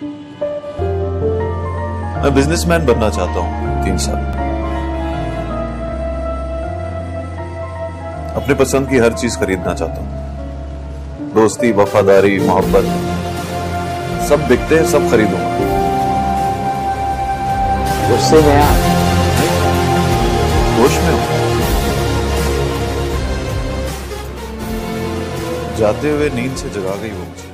मैं बिजनेसमैन बनना चाहता हूँ 3 साल। अपने पसंद की हर चीज खरीदना चाहता हूँ। दोस्ती, वफादारी, मोहब्बत सब बिकते हैं, सब खरीदूंगा। गुस्से में आप? होश में हूं। जाते हुए नींद से जगा गई वो मुझे।